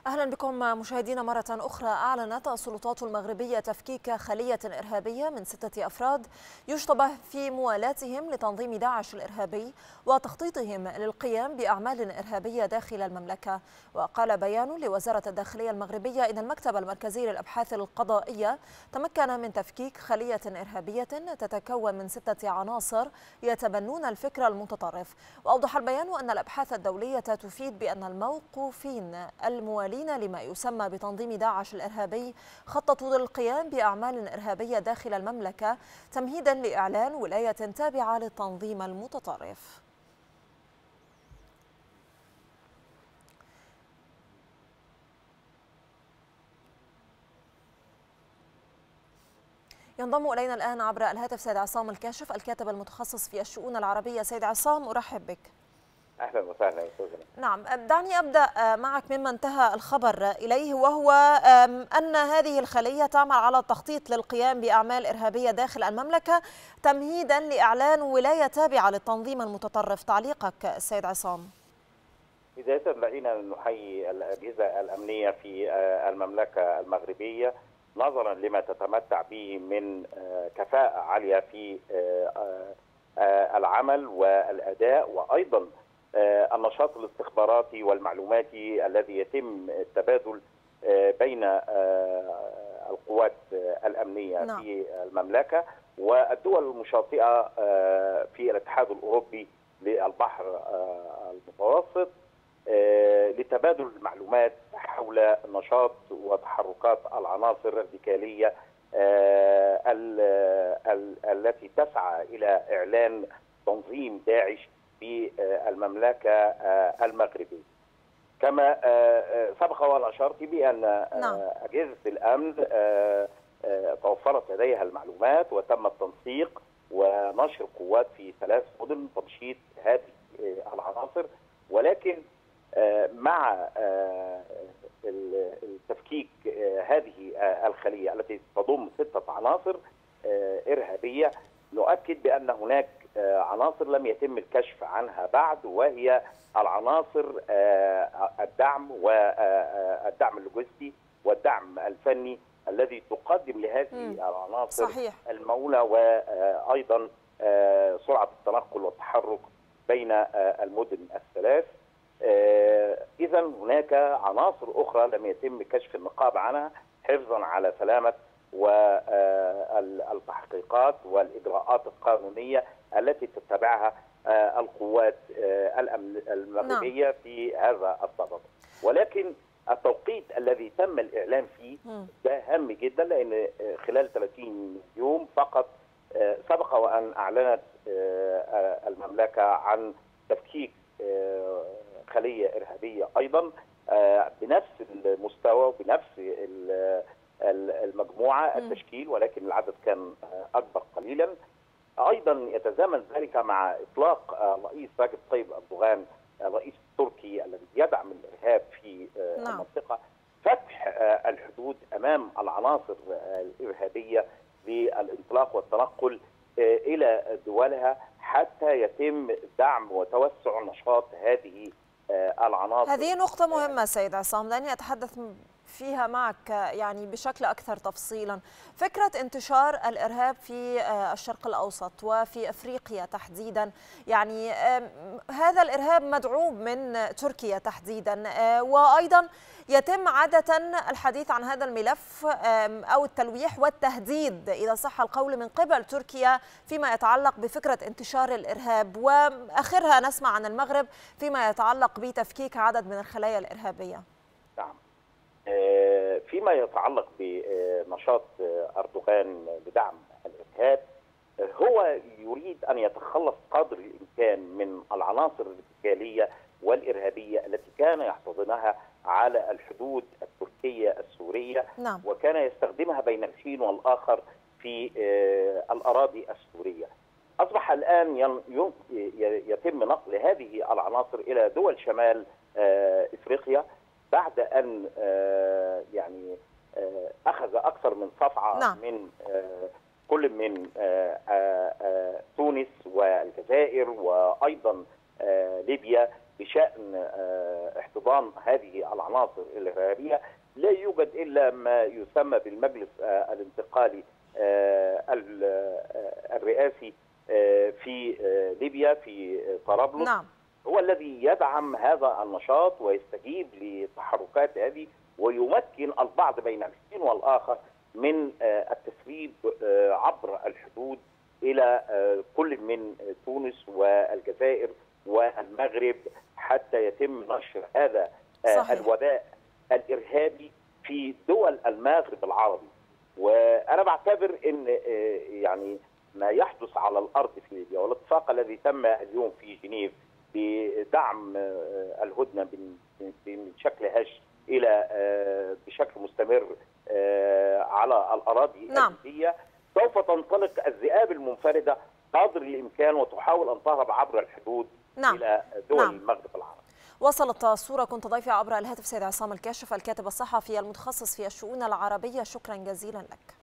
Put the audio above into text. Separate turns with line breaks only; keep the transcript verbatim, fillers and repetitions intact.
أهلا بكم مشاهدينا مرة أخرى. أعلنت السلطات المغربية تفكيك خلية إرهابية من ستة أفراد يشتبه في موالاتهم لتنظيم داعش الإرهابي وتخطيطهم للقيام بأعمال إرهابية داخل المملكة. وقال بيان لوزارة الداخلية المغربية إن المكتب المركزي للأبحاث القضائية تمكن من تفكيك خلية إرهابية تتكون من ستة عناصر يتبنون الفكر المتطرف. وأوضح البيان أن الأبحاث الدولية تفيد بأن الموقوفين الموالين لما يسمى بتنظيم داعش الإرهابي خططوا للقيام بأعمال إرهابية داخل المملكة تمهيدا لإعلان ولاية تابعة للتنظيم المتطرف. ينضم إلينا الآن عبر الهاتف سيد عصام الكاشف الكاتب المتخصص في الشؤون العربية. سيد عصام، أرحب بك.
اهلا وسهلا استاذ.
نعم، دعني ابدا معك مما انتهى الخبر اليه، وهو ان هذه الخليه تعمل على التخطيط للقيام باعمال ارهابيه داخل المملكه تمهيدا لاعلان ولايه تابعه للتنظيم المتطرف. تعليقك السيد عصام؟
بدايه دعينا نحيي الاجهزه الامنيه في المملكه المغربيه نظرا لما تتمتع به من كفاءه عاليه في العمل والاداء، وايضا النشاط الاستخباراتي والمعلوماتي الذي يتم التبادل بين القوات الأمنية نعم. في المملكة والدول المشاطئة في الاتحاد الأوروبي للبحر المتوسط لتبادل المعلومات حول نشاط وتحركات العناصر الراديكالية التي تسعى إلى إعلان تنظيم داعش في المملكة المغربية. كما سبق وأن أشرت بأن أجهزة الأمن توفرت لديها المعلومات وتم التنسيق ونشر قوات في ثلاث مدن تنشيط هذه العناصر، ولكن مع التفكيك هذه الخلية التي تضم ستة عناصر إرهابية نؤكد بأن هناك عناصر لم يتم الكشف عنها بعد، وهي العناصر الدعم والدعم اللوجستي والدعم الفني الذي تقدم لهذه العناصر
صحيح.
المولى، وأيضا سرعة التنقل والتحرك بين المدن الثلاث. إذا هناك عناصر أخرى لم يتم كشف النقاب عنها حفظا على سلامة والتحقيقات والإجراءات القانونية التي تتبعها القوات المغربية نعم. في هذا الصدد. ولكن التوقيت الذي تم الإعلان فيه ده هام جدا، لأن خلال ثلاثين يوم فقط سبق وأن أعلنت المملكة عن تفكيك خلية إرهابية أيضا بنفس المستوى وبنفس المجموعة التشكيل، ولكن العدد كان أكبر قليلا. أيضا يتزامن ذلك مع إطلاق الرئيس رجب طيب أردوغان الرئيس التركي الذي يدعم الإرهاب في نعم. المنطقة فتح الحدود أمام العناصر الإرهابية للانطلاق والتنقل إلى دولها حتى يتم دعم وتوسع نشاط هذه العناصر.
هذه نقطة مهمة سيد عصام، لأني أتحدث فيها معك يعني بشكل أكثر تفصيلا. فكرة انتشار الإرهاب في الشرق الأوسط وفي أفريقيا تحديدا، يعني هذا الإرهاب مدعوم من تركيا تحديدا، وأيضا يتم عادة الحديث عن هذا الملف أو التلويح والتهديد إذا صح القول من قبل تركيا فيما يتعلق بفكرة انتشار الإرهاب، وآخرها نسمع عن المغرب فيما يتعلق بتفكيك عدد من الخلايا الإرهابية.
نعم. فيما يتعلق بنشاط أردوغان بدعم الإرهاب، هو يريد أن يتخلص قدر الإمكان من العناصر الراديكالية والإرهابية التي كان يحتضنها على الحدود التركية السورية نعم. وكان يستخدمها بين الحين والآخر في الأراضي السورية. أصبح الآن يتم نقل هذه العناصر إلى دول شمال إفريقيا بعد أن يعني أخذ أكثر من صفعة نعم. من كل من تونس والجزائر وأيضا ليبيا بشأن احتضان هذه العناصر العناصر الارهابيه لا يوجد الا ما يسمى بالمجلس الانتقالي الرئاسي في ليبيا في طرابلس.
نعم.
هو الذي يدعم هذا النشاط ويستجيب لتحركات هذه ويمكن البعض بين الحين والاخر من التسريب عبر الحدود الى كل من تونس والجزائر والمغرب حتى يتم نشر هذا صحيح. الوباء الارهابي في دول المغرب العربي. وانا بعتبر ان يعني ما يحدث على الارض في ليبيا والاتفاق الذي تم اليوم في جنيف بدعم الهدنه من شكل هش الى بشكل مستمر على الاراضي
نعم.
الليبيه سوف تنطلق الذئاب المنفرده قدر الامكان وتحاول ان تهرب عبر الحدود نعم. الى دول نعم. المغرب العربي.
وصلت الصورة. كنت ضيفي عبر الهاتف سيد عصام الكاشف الكاتب الصحفي المتخصص في الشؤون العربية، شكرا جزيلا لك.